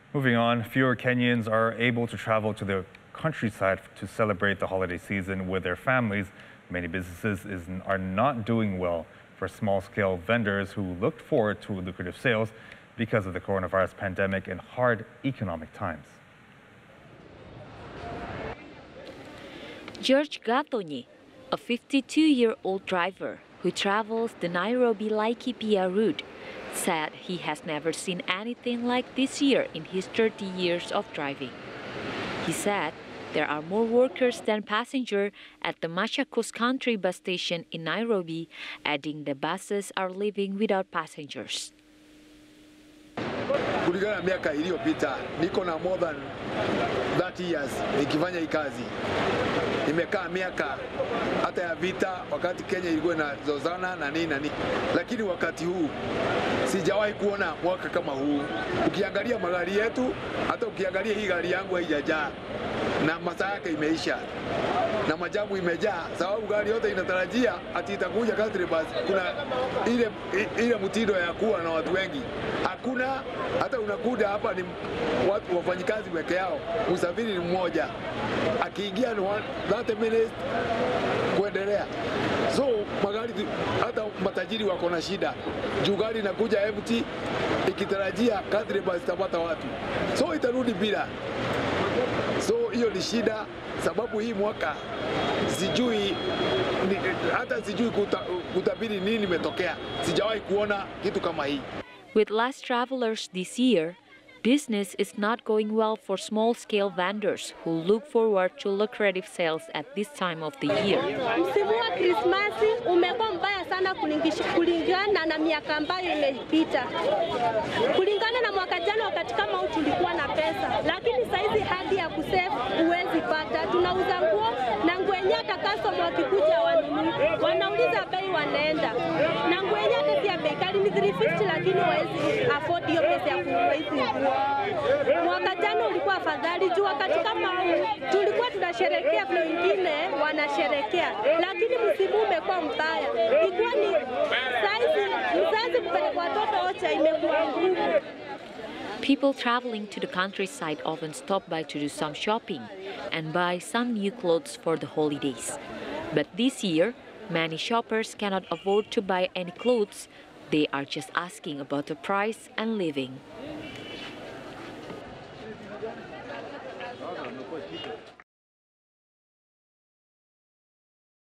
Moving on, fewer Kenyans are able to travel to the countryside to celebrate the holiday season with their families. Many businesses are not doing well for small-scale vendors who looked forward to lucrative sales because of the coronavirus pandemic and hard economic times. George Gatonyi, a 52-year-old driver who travels the Nairobi-Laikipia route, said he has never seen anything like this year in his 30 years of driving. He said there are more workers than passengers at the Machakos Country bus station in Nairobi, adding the buses are leaving without passengers. Kulingana na miaka iliyopita, niko na more than 30 years nikifanya hii kazi. Nimekaa miaka hata ya vita wakati Kenya ilikuwa inazozana na nini. Lakini wakati huu sijawahi kuona mwaka kama huu. Ukiangalia magari yetu, hata ukiangalia hii gari yangu haijajaa na masaa yake imeisha na majamu imejaa, sababu gari yote inatarajia ati itakuja country bus. Kuna ile mtindo ya kuwa na watu wengi hakuna. Hata unakuja hapa ni watu wafanyikazi peke yao, usafiri ni mmoja, akiingia ni 30 minutes kuendelea. So magari hata matajiri wako na shida juu gari inakuja empty ikitarajia country bus itapata watu, so itarudi bila. So hiyo ni shida, sababu hii mwaka sijui hata sijui kutabiri nini imetokea. Sijawahi kuona kitu kama hii. With less travelers this year, business is not going well for small-scale vendors who look forward to lucrative sales at this time of the year. Msimu wa Krismasi umekuwa mbaya sana kulingana na miaka ambayo imepita. Kulingana na mwaka jana wakati kama huu tulikuwa na pesa, lakini saizi hadi ya kusave huwezi pata. Tunauza nguo na nguo yenyewe hata customer wakikuja wanauliza bei wanaenda. Na nguo yenyewe hata si ya bei kali ni 350, lakini hawezi afford hiyo pesa ya kununua hizi nguo. Mwaka jana ulikuwa afadhali juu wakati kama huu tulikuwa tunasherehekea vile wengine wanasherehekea, lakini msimu umekuwa mbaya. Ilikuwa ni saizi mzazi kupeleka watoto wote imekuwa ngumu. People traveling to the countryside often stop by to do some shopping and buy some new clothes for the holidays. But this year, many shoppers cannot afford to buy any clothes. They are just asking about the price and living.